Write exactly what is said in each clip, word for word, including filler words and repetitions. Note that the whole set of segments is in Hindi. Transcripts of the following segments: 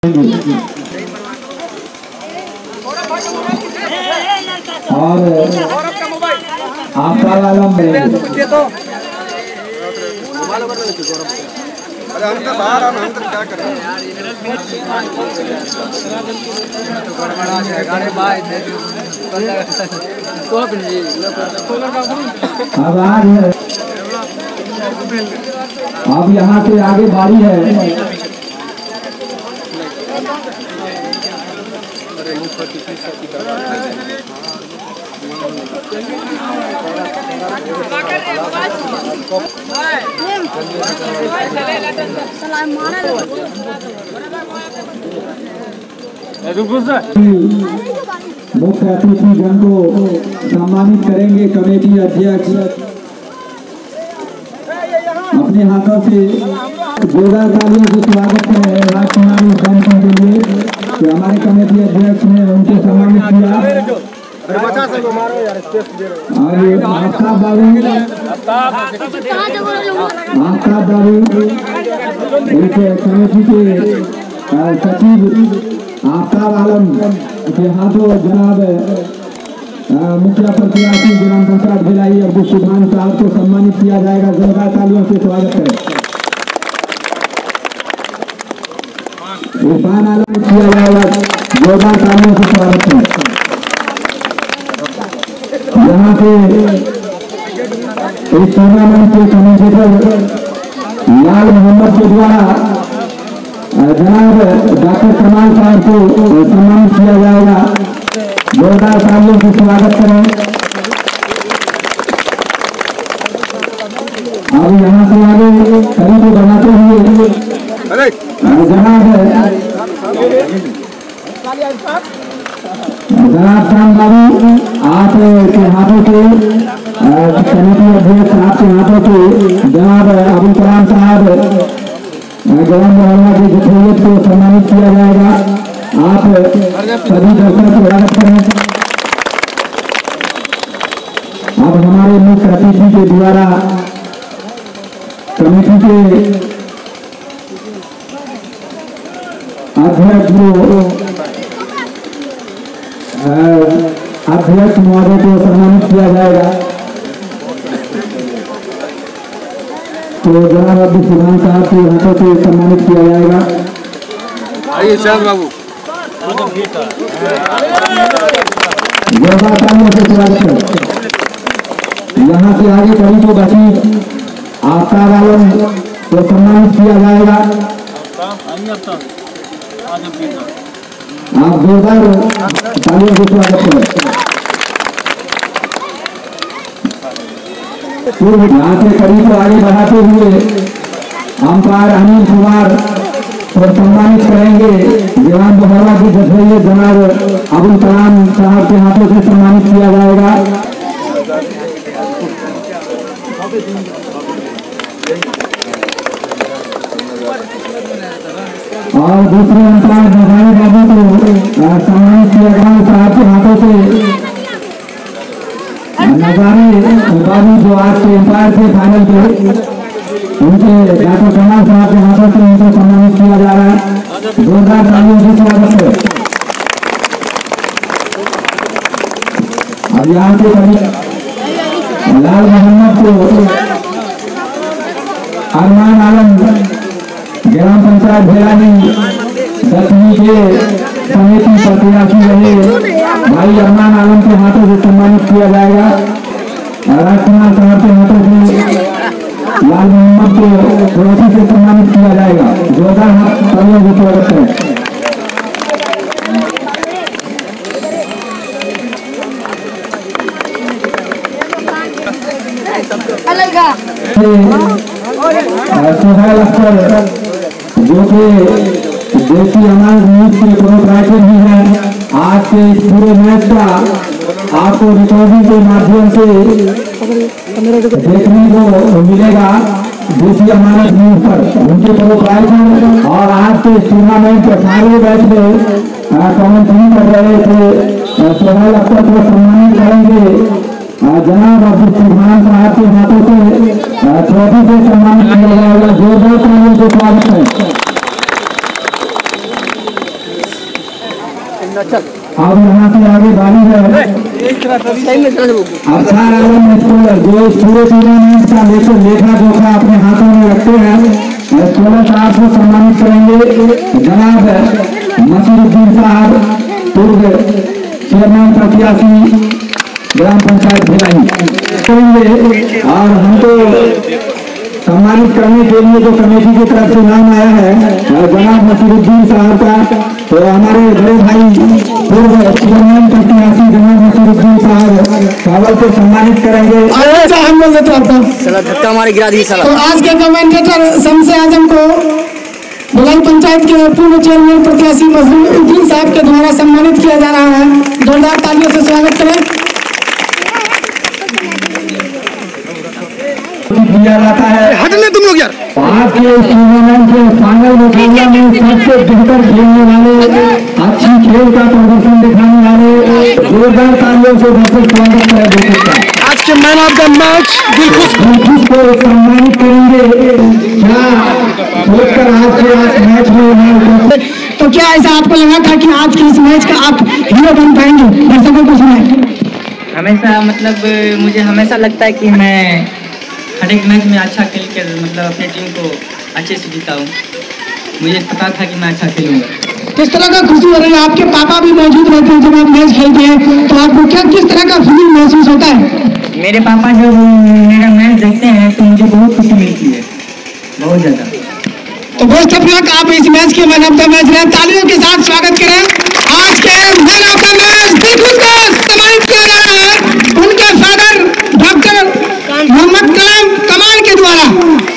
और आपका आलम में अरे हम तो बाहर हम हम तो क्या कर रहे हैं अब आज अब यहाँ से आगे बारी है। मुख्य अतिथि जन को सम्मानित करेंगे कमेटी अध्यक्ष अपने हाथों से जोरदार तालियों से स्वागत करें राजकुमार बैंकों के लिए कि हमारे कमेटी अध्यक्ष ने उनको सम्मानित किया। और आफ्ताब बाबू आफ्ताब बाबू इस कमेटी के सचिव आफ्ताब आलम के हाथों जनाब मुखिया प्रत्याशी ग्राम पंचायत भिलाई अब्दुल सुभान साहब को सम्मानित किया जाएगा। जोरदार तालियों से स्वागत करें। इरफान आलम किया जाएगा। जोरदार तालियों से स्वागत करें। यहाँ से इस टूर्नामेंट के कमेंटेटर लाल मोहम्मद के द्वारा जनाब डॉक्टर कमाल साहब को सम्मानित किया जाएगा। जोरदार तालियों से स्वागत करें। अब यहाँ से आगे कड़ी को बढ़ाते हुए जनाब जनाब शाम बाबू आपके हाथों से कमेटी अध्यक्ष आपके हाथों से जनाब अबुल कलाम साहब जवान मोहल्ला की जथेयत को सम्मानित किया जाएगा। आप सभी दर्शकों को स्वागत करें। अब हमारे मुख्य अतिथि के द्वारा कमेटी के अध्यक्ष अध्यक्ष महोदय को सम्मानित किया जाएगा। तो जनाब अब्दुल सुभान साहब के हाथों से सम्मानित किया जाएगा। आइए शाह बाबू जोरदार तालियों से स्वागत करें। यहाँ से आगे कड़ी को बची आफ्ताब आलम को सम्मानित किया जाएगा। आप जोरदार तालियों से स्वागत करें। यहाँ से कड़ी को आगे बढ़ाते हुए अंपायर अनिल कुमार को सम्मानित करेंगे। जवान मोहल्ला की जथेयत जनाब अबुल कलाम साहब के हाथों से सम्मानित किया जाएगा। और दूसरे अंपायर बधाई बाबू को सम्मानित किया गया साहब के हाथों से। नजारे बाबू जो आज के अंपायर थे फाइनल के, उनके डॉक्टर कमाल साहब के हाथों से उनको सम्मानित किया जा रहा है। जोरदार तालियों से स्वागत है। अब यहाँ से लाल मोहम्मद को अरमान आलम ग्राम पंचायत भिलाई दसवीं के समिति प्रत्याशी रहे भाई अरमान आलम के हाथों से सम्मानित किया जाएगा। राजकुमार साहब के हाथों से लाल मोहम्मद को ट्रॉफी से सम्मानित किया जाएगा। जोरदार तालियों से स्वागत है। सुहेल अख्तर जो कि देसी अनाज न्यूज के प्रोपराइटर भी हैं, आज के इस पूरे मैच का आपको रिकॉर्डिंग के माध्यम से देखने को मिलेगा। देसी अमानत न्यूज पर उनके प्रोपराइटर और आज के टूर्नामेंट के सारे मैच में कमेंट्री कर रहे थे। सुहेल अख्तर को सम्मानित करेंगे। जनाब अब्दुल सुभान साहब के हाथों से ट्रॉफी से सम्मानित किया जाएगा। जोरदार तालियों से स्वागत है। अब यहाँ से आगे बारी है अफसार आलम स्कॉलर जो इस पूरे टूर्नामेंट का लेकर लेखा जोखा अपने हाथों में रखते हैं। स्कॉलर साहब को सम्मानित करेंगे जनाब नसीरुद्दीन साहब, पूर्व चेयरमैन प्रत्याशी ग्राम पंचायत भिलाई करेंगे। और हमको सम्मानित करने के लिए जो कमेटी की तरफ से नाम आया है जनाब नसीरुद्दीन साहब का, तो हमारे बड़े भाई पूर्व चेयरमैन प्रत्याशी जनाब नसीरुद्दीन साहब कावल से सम्मानित करेंगे। हम लोग धक्का मारे गिरा दी साला। तो आज के कमेंटेटर शम्स आजम को भिलाई पंचायत के पूर्व चेयरमैन प्रत्याशी नसीरुद्दीन साहब के द्वारा सम्मानित किया जा रहा है। जोरदार तालियों से स्वागत करें। दिया जाता है हटने तुम लोग यार। आज के इस टूर्नामेंट के फाइनल मुकाबला में सबसे बेहतर खेलने वाले, अच्छी खेल का प्रदर्शन दिखाने वाले जोरदार तालियों से दर्शक स्वागत करें। आज के man of the match Dilkhush को सम्मानित करेंगे। क्या सोचकर आज के आज मैच में तो क्या ऐसा आपको लगा था कि आज के इस मैच का आप हीरो बन पाएंगे? दर्शकों को सुनाएं। हमेशा मतलब मुझे हमेशा लगता है कि मैं हर एक मैच में अच्छा खेल कर मतलब अपने टीम को अच्छे से जिताऊं। मुझे पता था कि मैं अच्छा खेलूंगा। किस तरह का खुशी हो रही है? आपके पापा भी मौजूद रहते हैं जब आप मैच खेलते हैं, तो आपको क्या किस तरह का फीलिंग महसूस होता है? मेरे पापा जब मेरा मैच देखते हैं तो मुझे बहुत खुशी मिलती है, बहुत ज़्यादा। तो बेस्ट ऑफ लक। आप इस मैच के मैन ऑफ द मैच रहे। तालियों के साथ स्वागत करें। आज के man of the match Dilkhush को सम्मानित किया जा रहा है उनके फादर डॉक्टर मोहम्मद कलाम कमाल के द्वारा।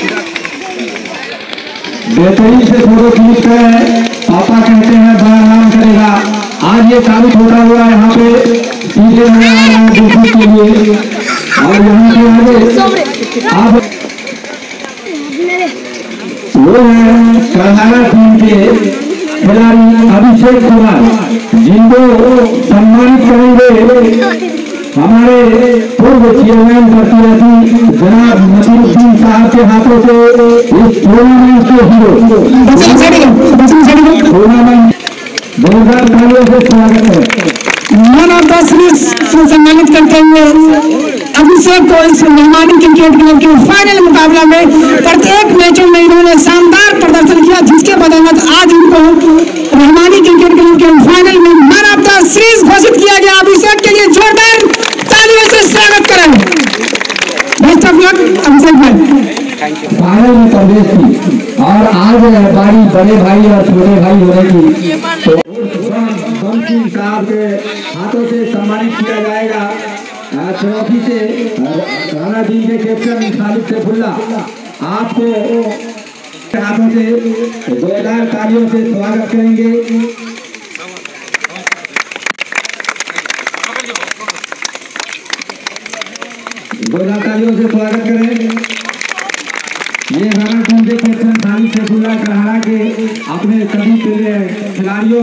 बेहतरीन से फोटो क्लिक करें। पापा कहते हैं बड़ा नाम करेगा। आज ये साबित होता हुआ यहाँ पे सीधे में आ रहा है दिलखुश के लिए। और यहाँ पे आगे आप वो हैं करहाना टीम के खिलाड़ी अभिषेक कुमार, जिनको सम्मानित करेंगे हमारे पूर्व चेयरमैन प्रत्याशी जनाब नसीरुद्दीन साहब के हाथों से इस टूर्नामेंट के हीरो टूर्नामेंट जोरदार तालियों से स्वागत है। मैन ऑफ द सीरीज से सम्मानित करते हुए अभिषेक को इस मेहमानी क्रिकेट क्लब के फाइनल मुकाबला में प्रत्येक मैचों में इन्होंने शानदार प्रदर्शन किया, जिसके बदौलत आज इनको मेहमानी क्रिकेट क्लब के फाइनल में मैन ऑफ द सीरीज घोषित किया गया। अभिषेक के लिए जोरदार तालियों से स्वागत करें। बेस्ट ऑफ लक अभिषेक भाई। फाइनल में प्रवेश की और आज बारी बड़े भाई और छोटे भाई होने की, तो बंसी साहब के हाथों से सम्मानित किया जाएगा ट्रॉफी से। राणा टीम के कैप्टन खालिद सैफुल्लाह आपको हाथों से जोरदार तालियों से स्वागत करेंगे। जोरदार तालियों से स्वागत करें। ये राणा टीम के कैप्टन खालिद सैफुल्लाह करहाना के अपने सभी खिलाड़ियों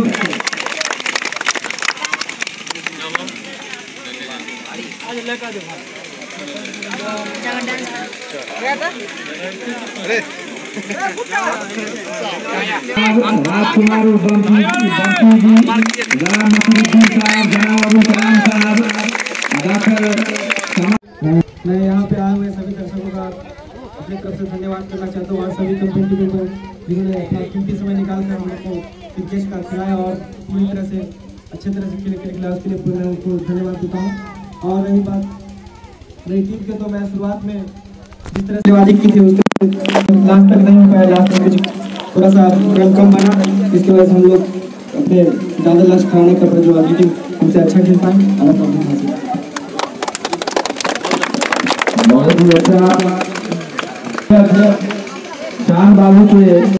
राजकुमार बंसी जी, जनाब नसीरुद्दीन साहब, जनाब अबू कलाम साहब, डॉक्टर। मैं यहाँ पे आए हुए सभी दर्शकों का अपनी तरफ से धन्यवाद करना चाहता हूँ और सभी कंपनी को जिन्होंने अपना कीमती समय निकाल कर हम लोग को क्रिकेट का खिलाया और पूरी तरह से अच्छे तरह से खेले खिलाया, उसके लिए मैं उनको धन्यवाद देता हूँ। और रही बात मेरी टीम के, तो मैं शुरुआत में जिस तरह से वादी की थी उसके लास्ट तक नहीं हो पाया। लास्ट में कुछ थोड़ा सा रन कम बना, इसकी वजह से हम लोग अपने ज़्यादा लक्ष्य खाने का जो आगे टीम हमसे अच्छा खेल पाए और अपना हासिल। बहुत ही अच्छा चांद बाबू के